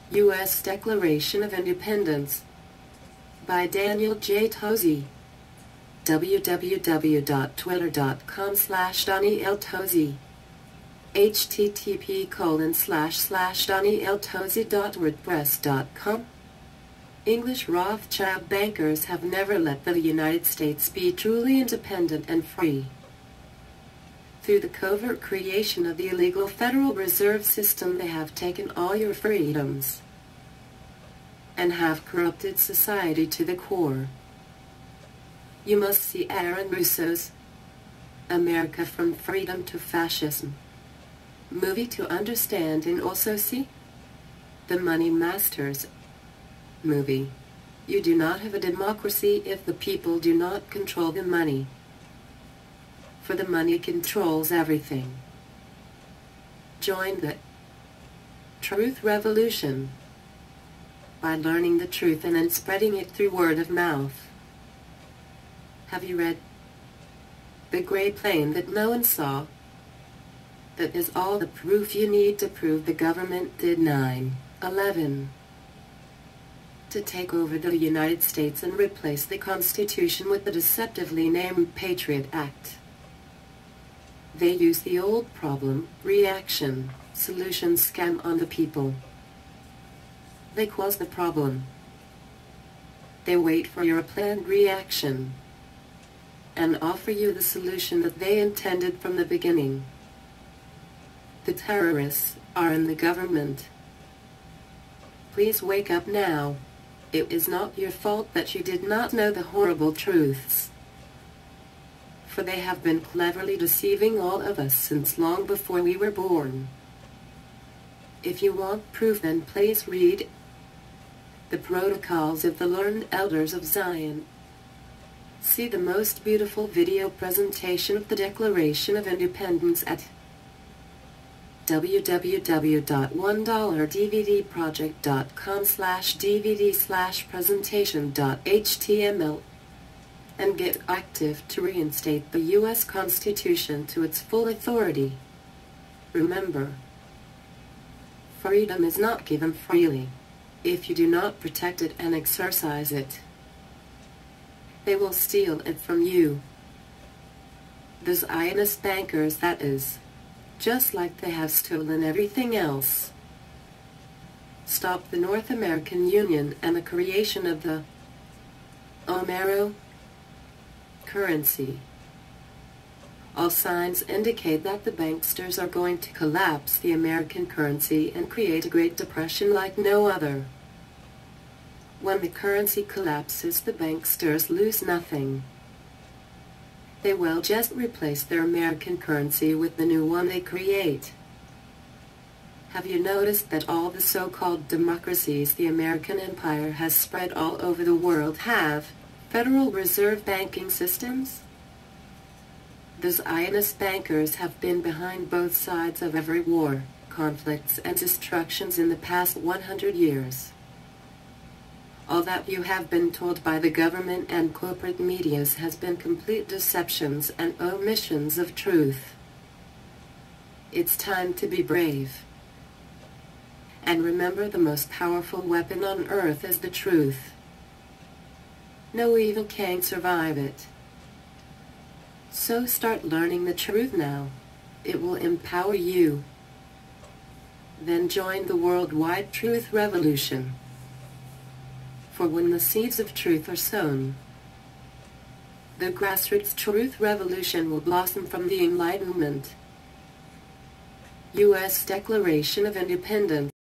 U.S. Declaration of Independence by Daniel J. Towsey. www.twitter.com/danieltowsey. http://danieltowsey.wordpress.com. English Rothschild bankers have never let the United States be truly independent and free. Through the covert creation of the illegal Federal Reserve System, they have taken all your freedoms and have corrupted society to the core. You must see Aaron Russo's America from Freedom to Fascism movie to understand, and also see The Money Masters movie. You do not have a democracy if the people do not control the money, for the money controls everything. Join the Truth Revolution by learning the truth and then spreading it through word of mouth. Have you read The Gray Plane That No One Saw? That is all the proof you need to prove the government did 9/11 to take over the United States and replace the Constitution with the deceptively named Patriot Act. They use the old problem, reaction, solution scam on the people. They cause the problem. They wait for your planned reaction and offer you the solution that they intended from the beginning. The terrorists are in the government. Please wake up now. It is not your fault that you did not know the horrible truths, for they have been cleverly deceiving all of us since long before we were born. If you want proof, then please read The Protocols of the Learned Elders of Zion. See the most beautiful video presentation of the Declaration of Independence at www.1$dvdproject.com/dvd/presentation.html and get active to reinstate the U.S. Constitution to its full authority. Remember, freedom is not given freely if you do not protect it and exercise it. They will steal it from you. The Zionist bankers, that is, just like they have stolen everything else. Stop the North American Union and the creation of the Omero currency. All signs indicate that the banksters are going to collapse the American currency and create a Great Depression like no other. When the currency collapses, the banksters lose nothing. They will just replace their American currency with the new one they create. Have you noticed that all the so-called democracies the American empire has spread all over the world have Federal Reserve banking systems? The Zionist bankers have been behind both sides of every war, conflicts, and destructions in the past 100 years. All that you have been told by the government and corporate medias has been complete deceptions and omissions of truth. It's time to be brave. And remember, the most powerful weapon on earth is the truth. No evil can survive it. So start learning the truth now. It will empower you. Then join the worldwide truth revolution. For when the seeds of truth are sown, the grassroots truth revolution will blossom from the Enlightenment. U.S. Declaration of Independence.